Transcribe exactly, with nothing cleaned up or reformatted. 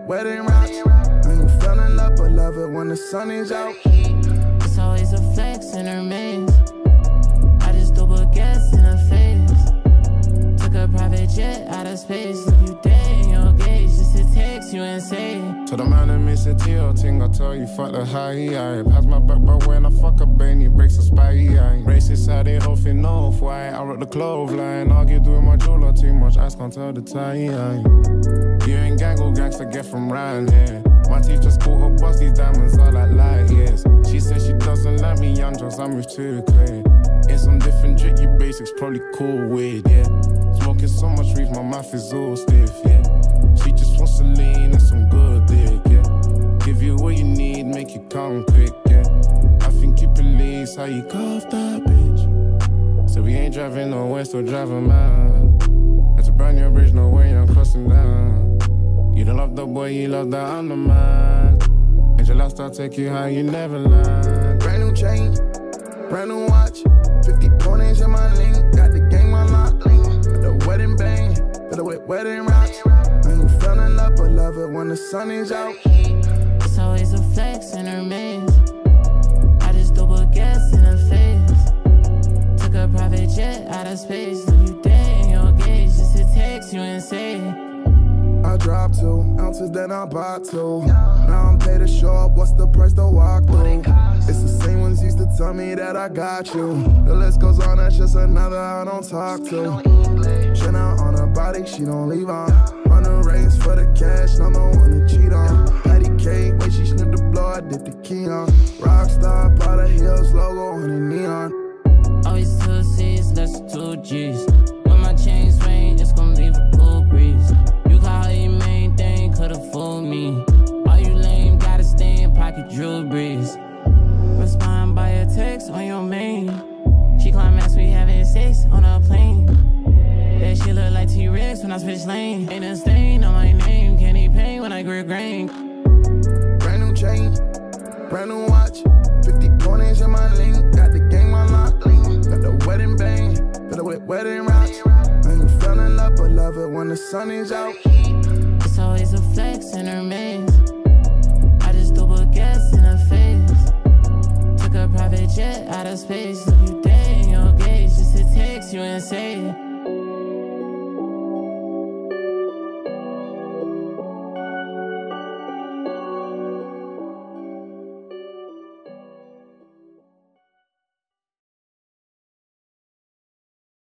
wedding rocks. And you fell in love, but love it when the sun is out. It's always a flex in her maze. I just double gas in her face. Took a private jet out of space. You dead in your gauge just to text you and say. To the man that miss a T-O ting, I tell you fuck the high. I pass my back, but when I fuck a Benny, breaks a spy. I racist side, they huffing off white. I rock the clothesline, argue doing my jeweler too much. I can't tell the tie. You ain't gang or gangster, get from round here. My teeth just caught her bust, these diamonds are like light years. She says she doesn't like me, young drugs, I move too quick. In some different drip, you basics probably cool with, yeah. Smoking so much reef, my mouth is all stiff, yeah. She just wants to lean and some good dick, yeah. Give you what you need, make you come quick, yeah. I think you police how you cuff that bitch. So we ain't driving nowhere, still driving mad. That's a brand new bridge, no way I'm crossing down. You don't love the boy, you love the I'm the man. Angel last, I'll take you high, you never land. Brand new chain, brand new watch, fifty pointers in my link. Got the game unlocked, got the wedding bang, got the wet wedding rocks. And you fell in love, but love it when the sun is out. It's always a flex in her maze. I just double gas in her face. Took a private jet out of space. You dead in your gauge just to text you and say. I dropped two ounces, then I bought two. Now I'm paid to show up, what's the price to walk through? It's the same ones used to tell me that I got you. The list goes on, that's just another I don't talk to. Shit out on her body, she don't leave on. Run a race for the cash, I'm the one to cheat on. Patty cake, way she snipped the blow, I did the key on. Rockstar, Prada Hills logo on the neon. Always two C's, less than two G's. When my chain swing, it's gon' leave a cool breeze. You call her your main thing, could've fooled me. All you lame, gotta stay in pocket Drew Brees. Respond by a text on your main. She climax, we having sex on a plane. That shit look like T-Rex when I switch lane. Ain't a stain on my name, candy pain when I grip grain. Brand new chain, brand new watch, fifty pointers in my link. Got the game unlocked, got the wedding bang, got the wet wedding rocks. And you fell in love, but love it when the sun is out. It's always a flex in her maze. I just double gas in her face. Took a private jet out of space.